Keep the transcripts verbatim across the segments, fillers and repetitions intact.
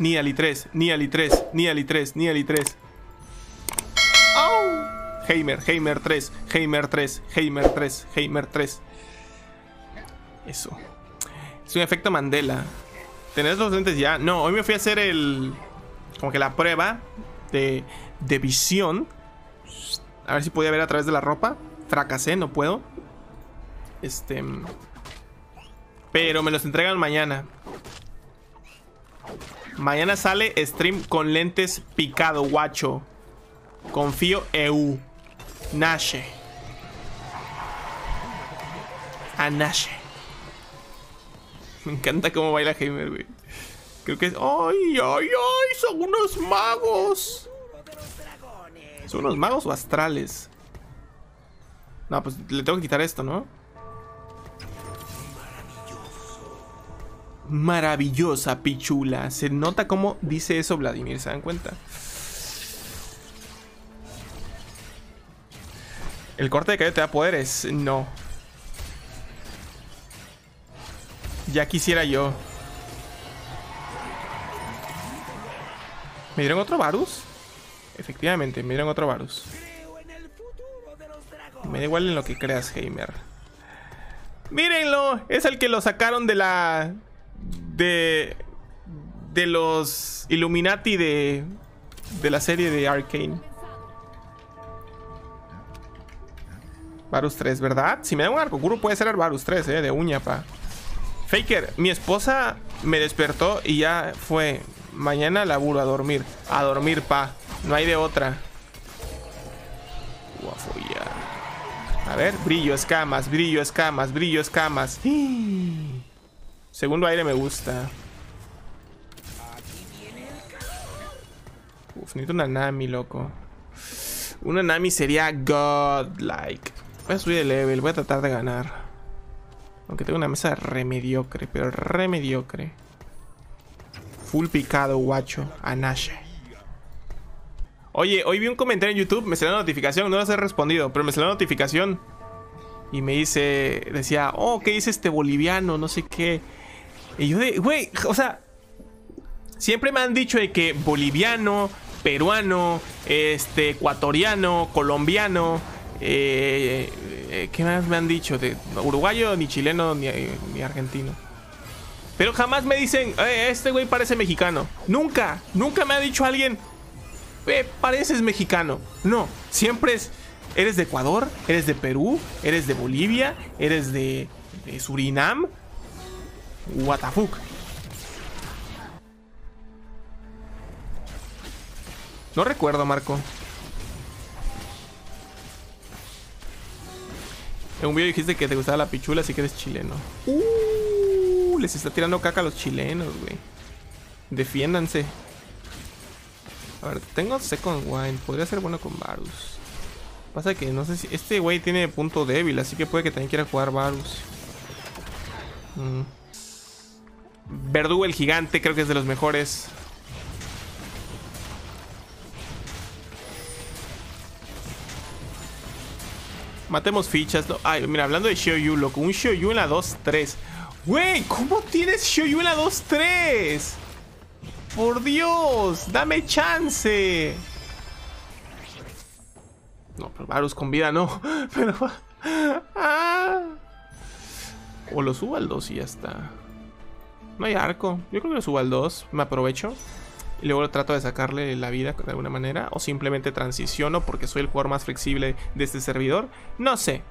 Nidalee tres, Nidalee tres, Nidalee tres, Nidalee tres. ¡Au! Heimer, Heimer tres, Heimer tres, Heimer tres, Heimer tres. Eso. Es un efecto Mandela. ¿Tenés los lentes ya? No, hoy me fui a hacer el... como que la prueba de, de visión. A ver si podía ver a través de la ropa. Fracasé, no puedo. Este... Pero me los entregan mañana. Mañana sale stream con lentes picado, guacho. Confío eu. Nashe. A Nashe. Me encanta cómo baila Heimer, güey. Creo que es... ¡Ay, ay, ay! ¡Son unos magos! ¿Son unos magos o astrales? No, pues le tengo que quitar esto, ¿no? Maravillosa pichula. Se nota cómo dice eso Vladimir, ¿se dan cuenta? ¿El corte de cabello te da poderes? No. Ya quisiera yo. ¿Me dieron otro Varus? Efectivamente, me dieron otro Varus. Me da igual en lo que creas, Heimer. ¡Mírenlo! Es el que lo sacaron de la... De... De los Illuminati de... De la serie de Arcane. Varus tres, ¿verdad? Si me da un Arcocuro puede ser el Varus tres, eh, de uña, pa. Faker, mi esposa me despertó y ya fue. Mañana laburo a dormir. A dormir, pa. No hay de otra. Guafolla. A ver, brillo, escamas, brillo, escamas, brillo, escamas. Segundo aire me gusta. Uf, necesito una Nami, loco. Una Nami sería godlike. Voy a subir de level, voy a tratar de ganar. Aunque tengo una mesa re mediocre, pero re mediocre. Full picado, guacho. Anashe. Oye, hoy vi un comentario en YouTube, me salió la notificación, no las he respondido, pero me salió la notificación. Y me dice, decía, oh, ¿qué dice este boliviano? No sé qué. Y yo de, güey, o sea, siempre me han dicho de que boliviano, peruano, este, ecuatoriano, colombiano, eh, eh, ¿qué más me han dicho? De uruguayo, ni chileno, ni, ni argentino. Pero jamás me dicen, eh, este güey parece mexicano. Nunca, nunca me ha dicho alguien, eh, pareces mexicano. No, siempre es, eres de Ecuador, eres de Perú, eres de Bolivia, eres de, de Surinam. What the fuck. No recuerdo, Marco. En un video dijiste que te gustaba la pichula, así que eres chileno. Uh, les está tirando caca a los chilenos, güey. Defiéndanse. A ver, tengo Second Wine. Podría ser bueno con Varus. Pasa que no sé si... Este güey tiene punto débil, así que puede que también quiera jugar Varus. Mm. Verdugo el gigante, creo que es de los mejores. Matemos fichas. No. Ay, mira, hablando de Xiaoyu, loco. Un Xiaoyu en la dos tres. Güey, ¿cómo tienes Xiaoyu en la dos tres? Por Dios, dame chance. No, pero Varus con vida no. Pero... Ah. O lo subo al dos y ya está. No hay arco. Yo creo que lo subo al dos. Me aprovecho. Y luego trato de sacarle la vida de alguna manera. O simplemente transiciono porque soy el jugador más flexible de este servidor. No sé.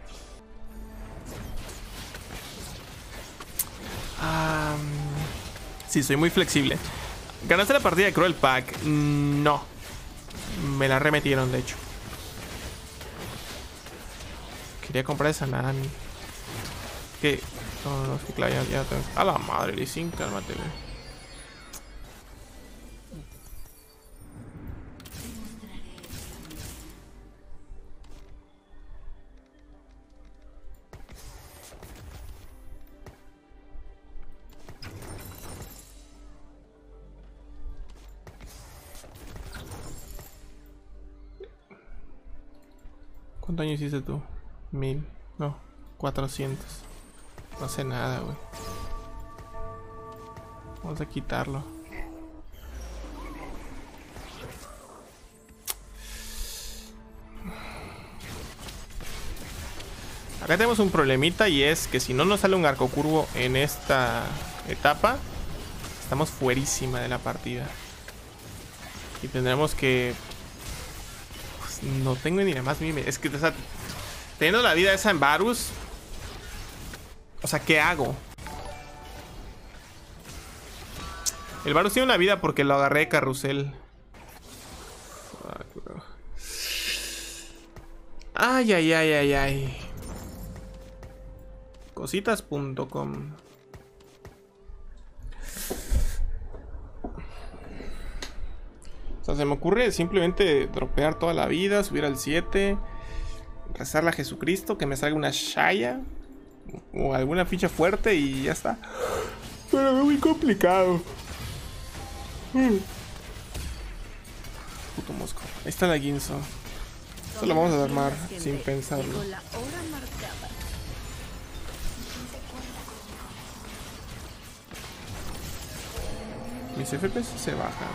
Um, sí, soy muy flexible. ¿Ganaste la partida de Cruel Pack? No. Me la remetieron, de hecho. Quería comprar esa Nami. ¿Qué? No, no, es que claro, ya, ya tengo... A la madre, Lee Sin, cálmate, güey. ¿Cuántos años hiciste tú? Mil. No, cuatrocientos. No sé nada, güey. Vamos a quitarlo. Acá tenemos un problemita y es que si no nos sale un arco curvo en esta etapa, estamos fuerísima de la partida. Y tendremos que... Pues, no tengo ni la más mime. Es que, o sea, teniendo la vida esa en Varus, o sea, ¿qué hago? El Varus tiene una vida porque lo agarré de carrusel. Ay, ay, ay, ay, ay. Cositas punto com. O sea, se me ocurre simplemente dropear toda la vida, subir al siete, rezarle a Jesucristo, que me salga una Shaya o alguna ficha fuerte y ya está. Pero es muy complicado. Mm. Puto mosco. Ahí está la Guinzo. Esto lo vamos a armar sin pensarlo. Mis F P S se bajan.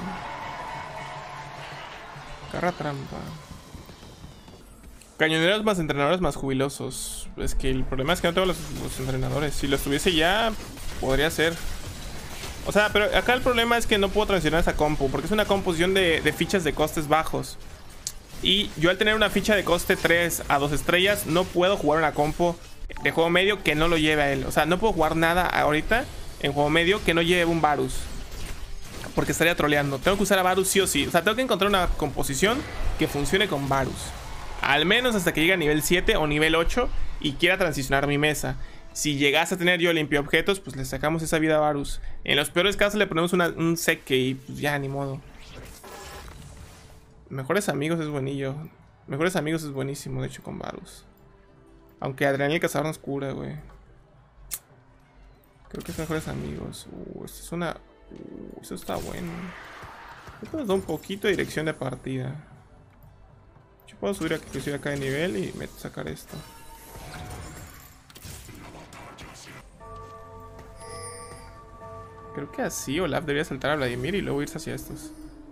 Carra trampa. Cañoneros más entrenadores más jubilosos. Es que el problema es que no tengo los, los entrenadores. Si los tuviese ya, podría ser. O sea, pero acá el problema es que no puedo transicionar esa compu, porque es una composición de, de fichas de costes bajos. Y yo al tener una ficha de coste tres a dos estrellas, no puedo jugar una compo de juego medio que no lo lleve a él. O sea, no puedo jugar nada ahorita en juego medio que no lleve un Varus, porque estaría troleando. Tengo que usar a Varus sí o sí. O sea, tengo que encontrar una composición que funcione con Varus, al menos hasta que llegue a nivel siete o nivel ocho y quiera transicionar mi mesa. Si llegase a tener yo limpio objetos, pues le sacamos esa vida a Varus. En los peores casos le ponemos una, un seque y pues ya, ni modo. Mejores amigos es buenillo. Mejores amigos es buenísimo, de hecho, con Varus. Aunque Adrenalina el cazador nos cura, güey. Creo que es mejores amigos. Uh, esto es una... Uh, eso está bueno. Esto nos da un poquito de dirección de partida. Yo puedo subir aquí, subir acá de nivel y me sacar esto. Creo que así Olaf debería saltar a Vladimir y luego irse hacia estos.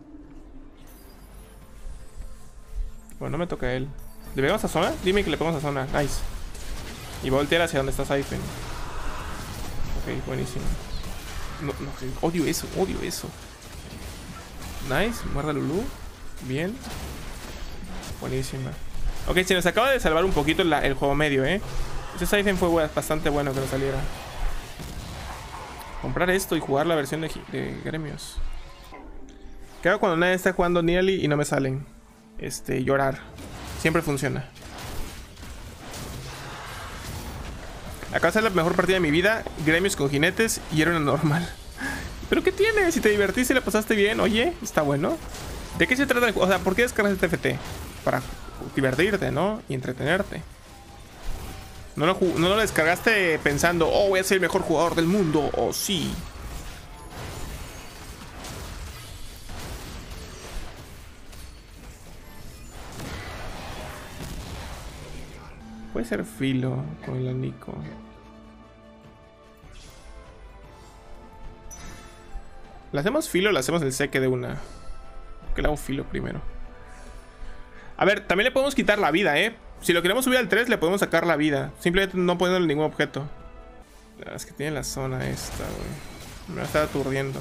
Bueno, no me toca a él. ¿Le pegamos a zona? Dime que le pegamos a zona. Nice. Y voltear hacia donde está Siphon. Ok, buenísimo. No, no, odio eso, odio eso. Nice, muerda Lulu. Bien. Buenísima. Ok, se nos acaba de salvar un poquito la, el juego medio, eh. Ese Siphon fue bastante bueno que nos saliera. Comprar esto y jugar la versión de, de gremios. ¿Qué hago cuando nadie está jugando Nearly y no me salen? Este, llorar. Siempre funciona. Acaba de ser la mejor partida de mi vida. Gremios con jinetes y era una normal. ¿Pero qué tiene? Si te divertiste y la pasaste bien, oye, está bueno. ¿De qué se trata el juego? O sea, ¿por qué descargas el T F T? Para divertirte, ¿no? Y entretenerte. No lo, no lo descargaste pensando, oh, voy a ser el mejor jugador del mundo. O oh, sí. Puede ser filo con el Nico. ¿Le hacemos filo o le hacemos el seque de una? Que le hago filo primero. A ver, también le podemos quitar la vida, ¿eh? Si lo queremos subir al tres, le podemos sacar la vida. Simplemente no poniéndole ningún objeto. Es que tiene la zona esta, güey. Me va a estar aturdiendo.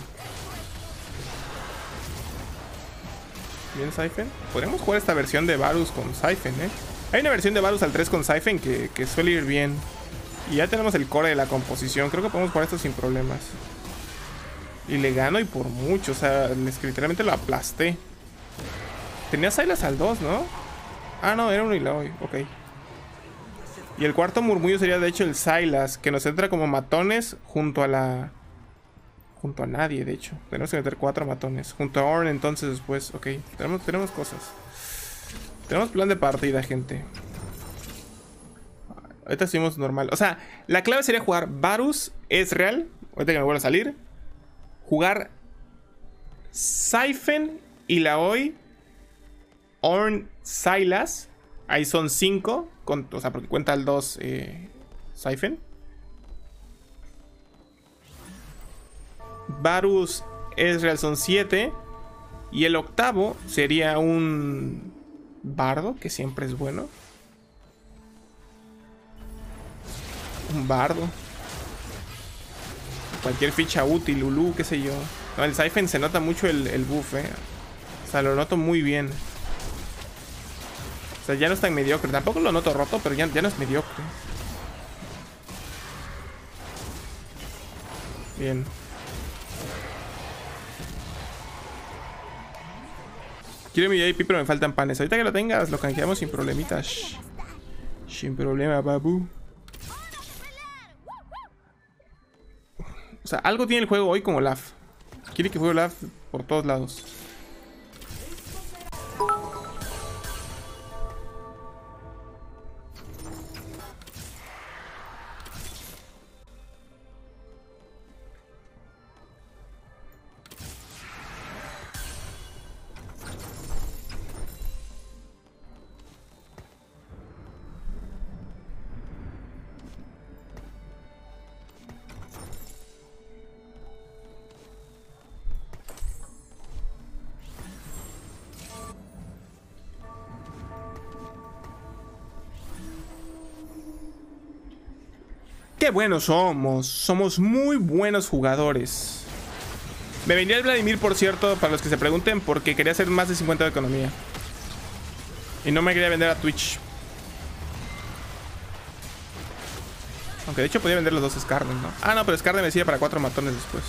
Bien, Siphon. Podríamos jugar esta versión de Varus con Siphon, ¿eh? Hay una versión de Varus al tres con Siphon que, que suele ir bien. Y ya tenemos el core de la composición. Creo que podemos jugar esto sin problemas. Y le gano y por mucho. O sea, literalmente lo aplasté. Tenía Sylas al dos, ¿no? Ah, no, era un Illaoi. Ok. Y el cuarto murmullo sería de hecho el Sylas, que nos entra como matones junto a la... Junto a nadie, de hecho. Tenemos que meter cuatro matones. Junto a Ornn entonces después. Ok, tenemos, tenemos cosas. Tenemos plan de partida, gente. Ahorita seguimos normal. O sea, la clave sería jugar Varus Ezreal. Ahorita que me vuelva a salir. Jugar Siphon, Illaoi, Ornn, Sylas. Ahí son cinco. Con, o sea, porque cuenta el dos eh, Siphon. Varus Ezreal son siete. Y el octavo sería un Bardo, que siempre es bueno. Un bardo. Cualquier ficha útil, Lulu, qué sé yo. No, el Siphon se nota mucho el, el buff, eh. O sea, lo noto muy bien. O sea, ya no es tan mediocre. Tampoco lo noto roto, pero ya, ya no es mediocre. Bien. Quiero mi J P, pero me faltan panes. Ahorita que lo tengas, lo canjeamos sin problemitas. Sin problema, babu. O sea, algo tiene el juego hoy como Olaf. Quiere que juegue Olaf por todos lados. ¡Qué buenos somos! Somos muy buenos jugadores. Me vendría el Vladimir, por cierto, para los que se pregunten, porque quería hacer más de cincuenta de economía. Y no me quería vender a Twitch. Aunque de hecho podía vender los dos Skarden, ¿no? Ah, no, pero Skarden me sirve para cuatro matones después.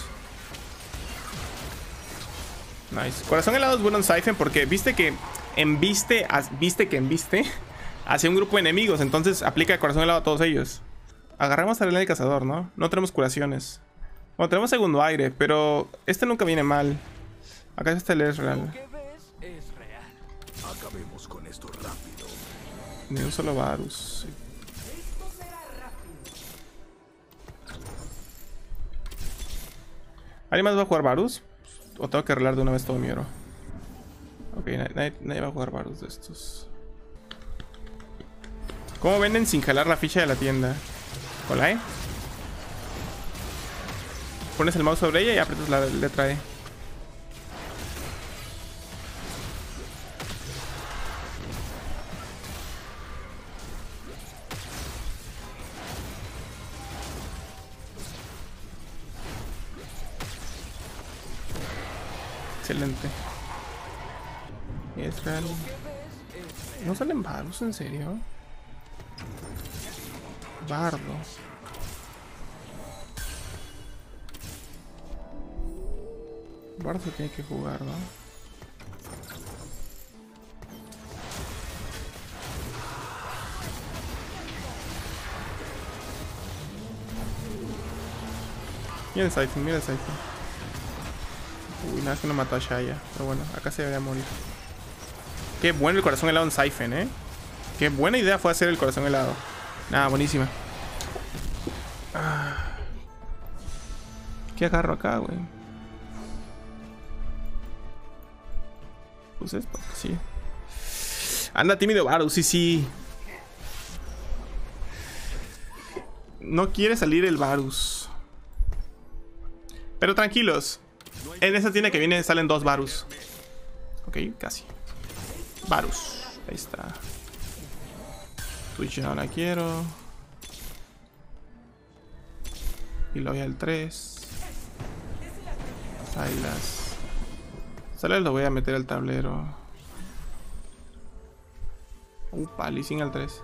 Nice. Corazón helado es bueno en Siphon porque viste que embiste, viste que embiste hacia un grupo de enemigos. Entonces aplica corazón helado a todos ellos. Agarramos al del cazador, ¿no? No tenemos curaciones. Bueno, tenemos segundo aire, pero este nunca viene mal. Acá está el Ezreal. Acabemos con esto rápido. Ni un solo Varus. ¿Alguien más va a jugar Varus? ¿O tengo que arreglar de una vez todo mi oro? Ok, nadie, nadie va a jugar Varus de estos. ¿Cómo venden sin jalar la ficha de la tienda? Hola, eh. Pones el mouse sobre ella y aprietas la letra E. Excelente. Ezreal. ¿No salen Varus? ¿En serio? Bardo. Bardo se tiene que jugar, ¿no? Mira el Siphon, mira el Siphon. Uy, nada, es que no mató a Shaya. Pero bueno, acá se debería morir. Qué bueno el corazón helado en Siphon, ¿eh? Qué buena idea fue hacer el corazón helado. Nada, buenísima. Ah. ¿Qué agarro acá, güey? Pues esto, sí. Anda tímido Varus, sí, sí. No quiere salir el Varus. Pero tranquilos. En esa tienda que viene salen dos Varus. Ok, casi. Varus. Ahí está. Twitch no la quiero. Y lo voy al tres. Silas. Silas lo voy a meter al tablero. Upa, Lee Sin al tres.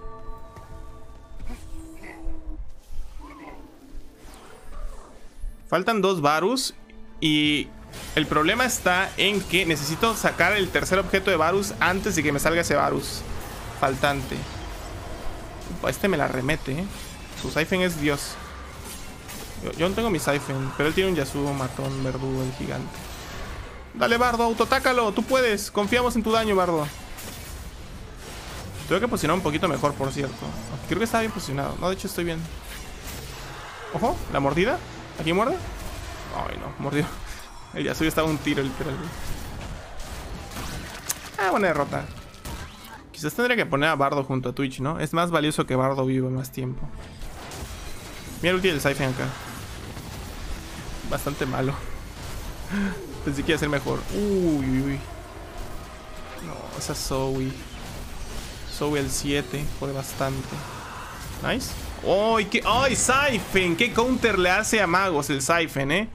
Faltan dos Varus. Y el problema está en que necesito sacar el tercer objeto de Varus antes de que me salga ese Varus faltante. Upa, este me la remete, ¿eh? Su Siphon es Dios. Yo, yo no tengo mi Siphon, pero él tiene un Yasuo matón verdugo, el gigante. Dale, Bardo, autotácalo, tú puedes. Confiamos en tu daño, Bardo. Tengo que posicionar un poquito mejor, por cierto. Creo que está bien posicionado. No, de hecho estoy bien. Ojo, la mordida. ¿Aquí muerde? Ay, no, mordió. El Yasuo estaba un tiro, literal. Ah, buena derrota. Quizás tendría que poner a Bardo junto a Twitch, ¿no? Es más valioso que Bardo viva más tiempo. Mira el ulti del Siphon acá. Bastante malo. Pensé que iba a ser mejor. Uy, uy, uy. No, esa Zoe. Zoe el siete. Fue bastante. Nice. ¡Ay, qué! ¡Ay, Siphon! ¿Qué counter le hace a Magos el Siphon, eh?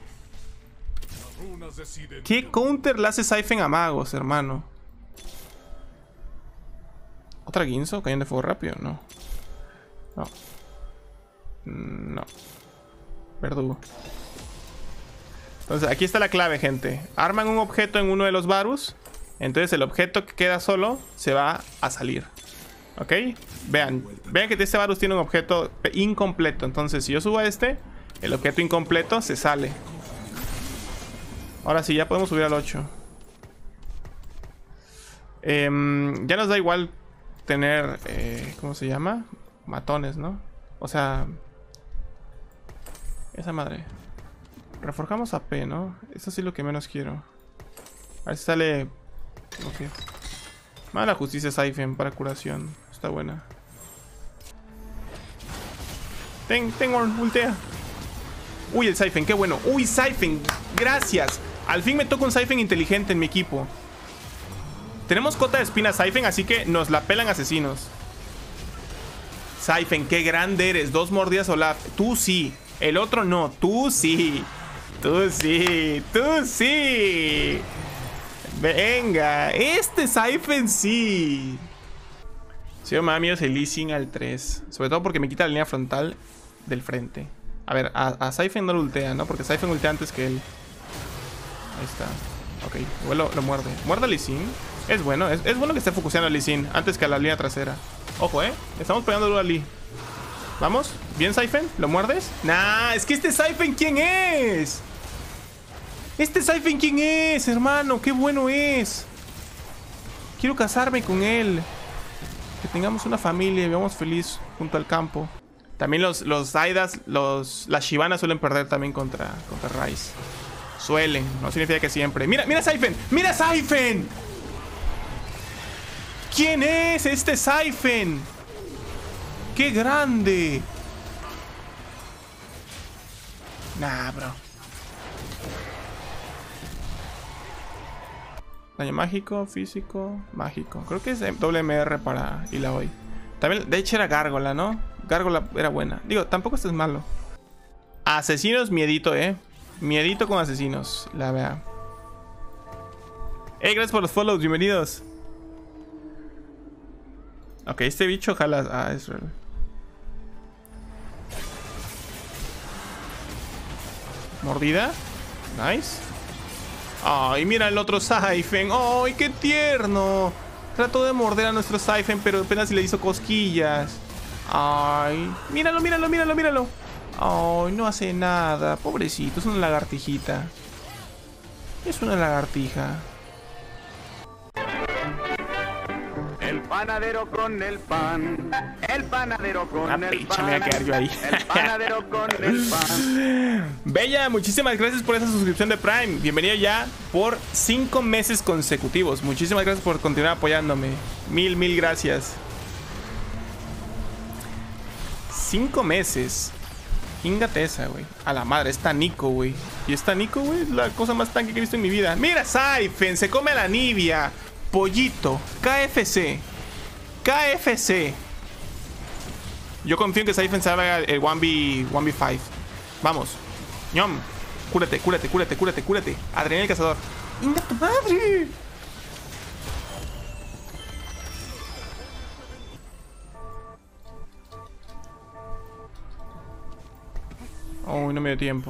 ¿Qué counter le hace Siphon a Magos, hermano? ¿Otra Guinzo? ¿Cañón de fuego rápido? No. No. No. Verdugo. Entonces, aquí está la clave, gente. Arman un objeto en uno de los Varus. Entonces, el objeto que queda solo se va a salir. ¿Ok? Vean. Vean que este Varus tiene un objeto incompleto. Entonces, si yo subo a este, el objeto incompleto se sale. Ahora sí, ya podemos subir al ocho. Eh, ya nos da igual tener... Eh, ¿Cómo se llama? Matones, ¿no? O sea... Esa madre. Reforjamos A P, ¿no? Eso sí es lo que menos quiero. A ver si sale... Ok. Mala justicia Siphon para curación. Está buena. Ten, tengo ultea. Uy, el Siphon, qué bueno. Uy, Siphon, gracias. Al fin me toca un Siphon inteligente en mi equipo. Tenemos cota de espina Siphon, así que nos la pelan asesinos. Siphon, qué grande eres. Dos mordidas Olaf. Tú sí. El otro no. Tú sí. Tú sí. Tú sí. Venga. Este Siphon sí. Si yo me da miedo el Lee Sin al tres. Sobre todo porque me quita la línea frontal del frente. A ver, a, a Siphon no lo ultea, ¿no? Porque Siphon ultea antes que él. Ahí está. Ok, igual lo, lo muerde. Muerde a Lee Sin. Es bueno, es, es bueno que esté focuseando a Lee Sin antes que a la línea trasera. Ojo, eh. Estamos pegando duro a Lee. Vamos. Bien, Siphon. ¿Lo muerdes? Nah, es que este Siphon, ¿quién es? Este Siphon, ¿quién es, hermano? Qué bueno es. Quiero casarme con él. Que tengamos una familia y vivamos feliz junto al campo. También los, los Zaidas, los, las Shivanas suelen perder también contra, contra Ryze. Suelen, no significa que siempre. Mira, mira Siphon, mira Siphon. ¿Quién es este Siphon? ¡Qué grande! Nah, bro. Daño mágico, físico, mágico. Creo que es doble M R para Illaoi. También, de hecho, era Gárgola, ¿no? Gárgola era buena. Digo, tampoco esto es malo. Asesinos, miedito, eh. Miedito con asesinos, la verdad. Hey, gracias por los follows, bienvenidos. Ok, este bicho jala a Ezreal. Mordida. Nice. Ay, mira el otro Siphon. Ay, qué tierno. Trató de morder a nuestro Siphon, pero apenas le hizo cosquillas. Ay, míralo, míralo, míralo, míralo. Ay, no hace nada. Pobrecito, es una lagartijita. Es una lagartija. El panadero con el pan. El panadero con Una el picha, pan. me voy a quedar yo ahí. El panadero con el pan. Bella, muchísimas gracias por esa suscripción de Prime. Bienvenido ya por cinco meses consecutivos. Muchísimas gracias por continuar apoyándome. Mil, mil gracias. Cinco meses. Híngate esa, güey. A la madre, está Nico, güey. Y esta Nico, güey, es la cosa más tanque que he visto en mi vida. Mira, Siphon, se come a la Nibia. Pollito, K F C. K F C. Yo confío en que Siphon salga el uno v cinco. Vamos. Ñom. Cúrate, cúrate, cúrate, cúrate, cúrate. Adrián el cazador. ¡Inga tu madre! Oh, no me dio tiempo.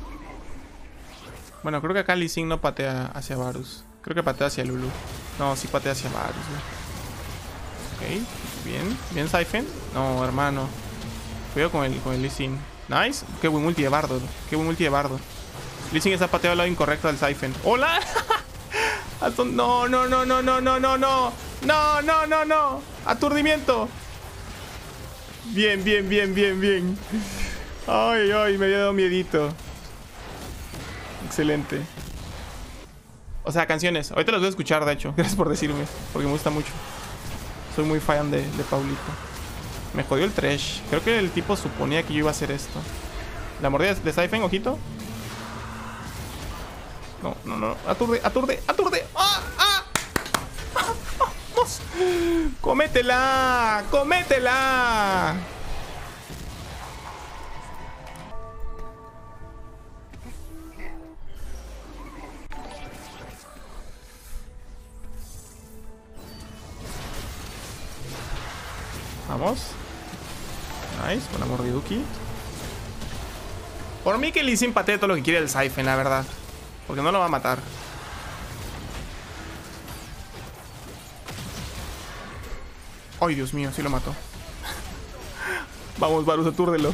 Bueno, creo que acá Lee Sin no patea hacia Varus. Creo que patea hacia Lulu. No, sí patea hacia Varus, güey. Ok, bien. Bien, Siphon. No, hermano. Cuidado con el, con el Lee Sin. Nice. Qué buen ulti de Bardo. Qué buen ulti de Bardo. Lee Sin está pateado al lado incorrecto del Siphon. ¡Hola! No, no, no, no, no, no, no, no. No, no, no, no. Aturdimiento. Bien, bien, bien, bien, bien. Ay, ay, me había dado miedito. Excelente. O sea, canciones. Ahorita las voy a escuchar, de hecho. Gracias por decirme, porque me gusta mucho. Soy muy fan de, de Paulito. Me jodió el trash. Creo que el tipo suponía que yo iba a hacer esto. La mordida de Siphon, ojito. No, no, no. Aturde, aturde, aturde. ¡Ah! ¡Ah! ¡Vamos! ¡Cométela! ¡Cométela! Vamos. Nice, buena mordiduki. Por mí que Lee Sin patee todo lo que quiere el Siphon, la verdad. Porque no lo va a matar. Ay, Dios mío, sí lo mató. Vamos, Varus, atúrdelo.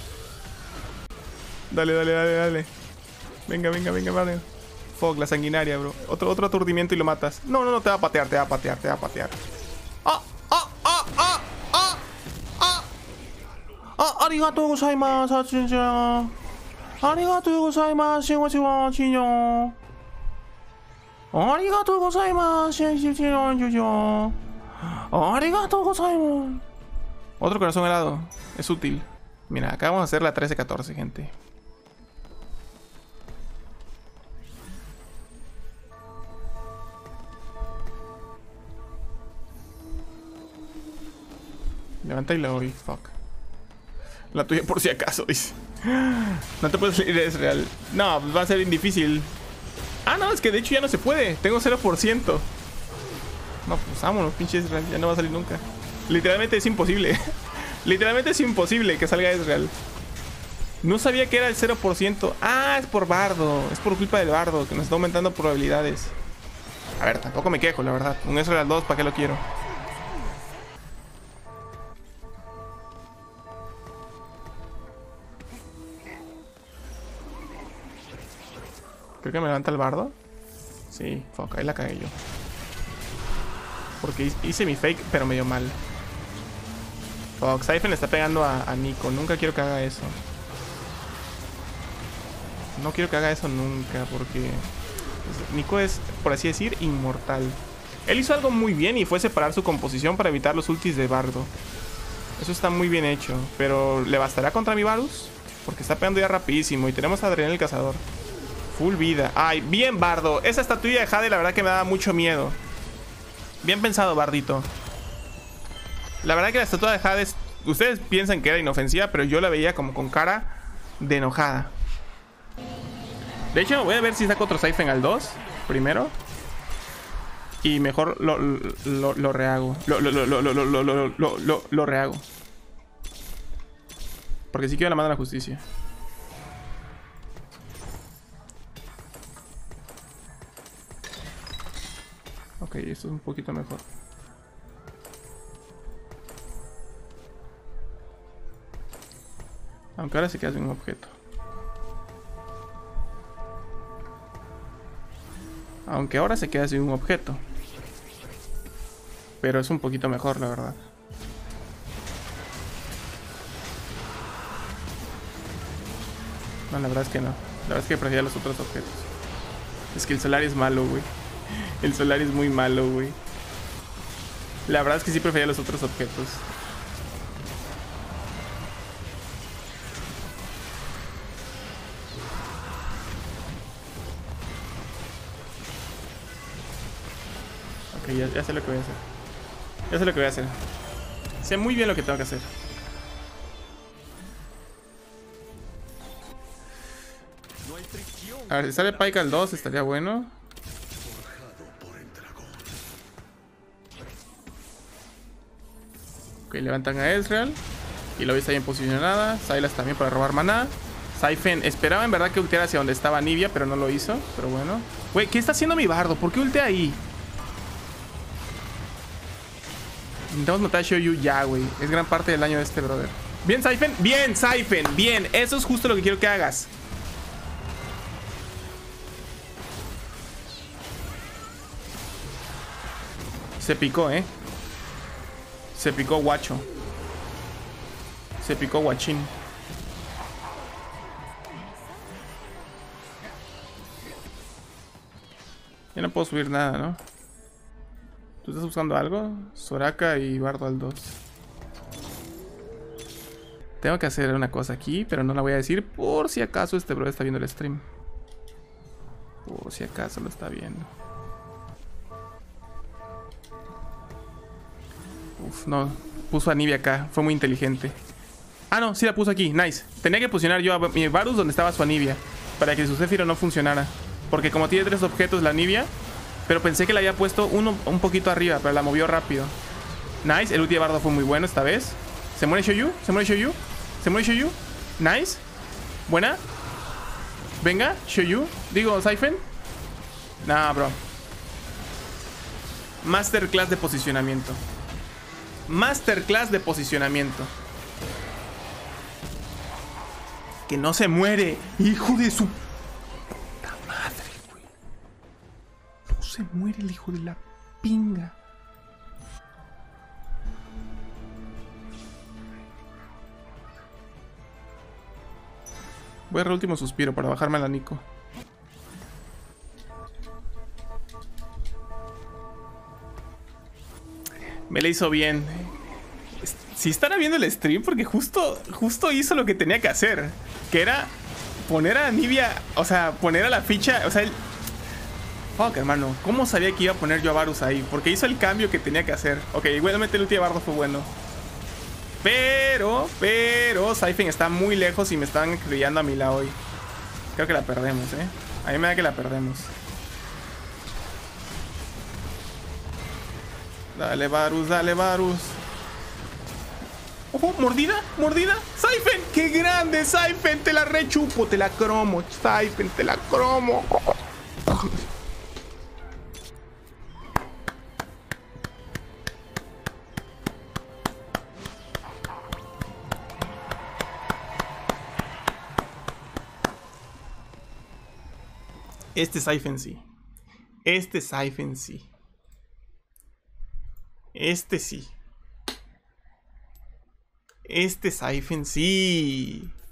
Dale, dale, dale, dale. Venga, venga, venga, vale. Fuck, la sanguinaria, bro. Otro, otro aturdimiento y lo matas. No, no, no, te va a patear, te va a patear, te va a patear. ¡Ah! ¡Ah! ¡Ah! ¡Ah! ¡Ah! ¡Ah! ¡Ah! ¡Arigato gozaimasu! ¡Arigato gozaimasu! ¡Arigato gozaimasu! ¡Arigato gozaimasu! Otro corazón helado. Es útil. Mira, acá vamos a hacer la trece catorce, gente. Levanta y la doy. Fuck. La tuya por si acaso, dice. No te puedes salir, es real. No, va a ser difícil. Ah, no, es que de hecho ya no se puede. Tengo cero por ciento. No, pues vámonos, pinche Ezreal. Ya no va a salir nunca. Literalmente es imposible. Literalmente es imposible que salga Ezreal. No sabía que era el cero por ciento. Ah, es por Bardo. Es por culpa del Bardo, que nos está aumentando probabilidades. A ver, tampoco me quejo, la verdad. Un Ezreal dos, ¿para qué lo quiero? Creo que me levanta el Bardo. Sí, fuck, ahí la cagué yo. Porque hice mi fake, pero medio mal. Fuck, Siphon le está pegando a, a Nico. Nunca quiero que haga eso. No quiero que haga eso nunca, porque Nico es, por así decir, inmortal. Él hizo algo muy bien y fue separar su composición para evitar los ultis de Bardo. Eso está muy bien hecho. Pero ¿le bastará contra mi Varus? Porque está pegando ya rapidísimo. Y tenemos a Adrián el Cazador. Full vida. Ay, bien, Bardo. Esa estatuilla de Jade la verdad que me daba mucho miedo. Bien pensado, Bardito. La verdad que la estatua de Jade, ustedes piensan que era inofensiva, pero yo la veía como con cara de enojada. De hecho, voy a ver si saco otro Siphon al dos primero. Y mejor lo, lo, lo rehago. Lo, lo, lo, lo, lo, lo, lo, lo, lo, lo rehago. Porque sí quiero la mano de la justicia. Ok, esto es un poquito mejor. Aunque ahora se queda sin un objeto. Aunque ahora se queda sin un objeto. Pero es un poquito mejor, la verdad. No, la verdad es que no. La verdad es que prefiero los otros objetos. Es que el Solari es malo, güey. El Solari es muy malo, güey. La verdad es que sí prefería los otros objetos. Ok, ya, ya sé lo que voy a hacer. Ya sé lo que voy a hacer. Sé muy bien lo que tengo que hacer. A ver, si sale Pyke al dos estaría bueno. Ok, levantan a Ezreal. Y Lobi está bien posicionada. Sylas también para robar maná. Siphon esperaba en verdad que ulteara hacia donde estaba Nibia, pero no lo hizo. Pero bueno. Güey, ¿qué está haciendo mi Bardo? ¿Por qué ultea ahí? Intentamos matar a Shoyu ya, güey. Es gran parte del daño de este brother. Bien, Siphon. Bien, Siphon. Bien. Eso es justo lo que quiero que hagas. Se picó, eh. Se picó guacho. Se picó guachín. Ya no puedo subir nada, ¿no? ¿Tú estás buscando algo? Soraka y Bardo al dos. Tengo que hacer una cosa aquí, pero no la voy a decir por si acaso este bro está viendo el stream. Por si acaso lo está viendo. Uf, no. Puso a Nibia acá. Fue muy inteligente. Ah, no. Sí la puso aquí. Nice. Tenía que posicionar yo a mi Varus donde estaba su Anivia. Para que su Zephyro no funcionara. Porque como tiene tres objetos la Nibia. Pero pensé que la había puesto uno un poquito arriba. Pero la movió rápido. Nice. El ulti de Bardo fue muy bueno esta vez. Se muere Shoyu. Se muere Shoyu. Se muere Shoyu. Nice. Buena. Venga, Shoyu. Digo, Siphon. Nah, bro. Masterclass de posicionamiento. Masterclass de posicionamiento. Que no se muere. Hijo de su puta madre, güey. No se muere el hijo de la pinga. Voy a dar el último suspiro para bajarme a la Nico. Me la hizo bien. Si estará viendo el stream, porque justo, justo hizo lo que tenía que hacer. Que era poner a Anivia, o sea, poner a la ficha, o sea, el... Fuck, hermano, ¿cómo sabía que iba a poner yo a Varus ahí? Porque hizo el cambio que tenía que hacer. Ok, igualmente el ulti de Bardo fue bueno. Pero, pero, Siphon está muy lejos y me están acribillando a mi lado hoy. Creo que la perdemos, eh. A mí me da que la perdemos. Dale, Varus, dale, Varus. Ojo, mordida, mordida. Siphon, qué grande, Siphon. Te la rechupo, te la cromo. Siphon, te la cromo. Este Siphon sí. Este Siphon sí. Este sí. Este Siphon sí.